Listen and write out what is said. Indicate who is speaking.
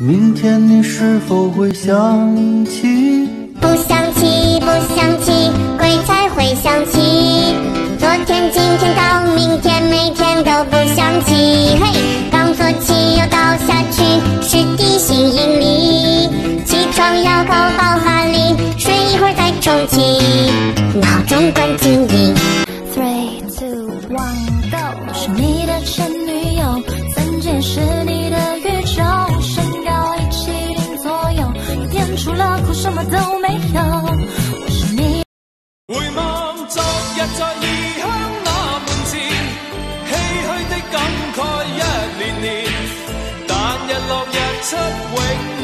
Speaker 1: 明天你是否会想起？
Speaker 2: 不想起，不想起，鬼才会想起。昨天、今天到明天，每天都不想起。嘿，刚做起又倒下去，是地心引力。起床要够爆发力，睡一会儿再重启。闹钟关静音。
Speaker 3: 3、2、1 ，Go！ 是你的前女友，三姐是你的宇宙，身高170左右，一天除了哭什么都没有。我是你。
Speaker 4: 回望昨日在異鄉那門前，唏噓的感慨一年年，但日落日出永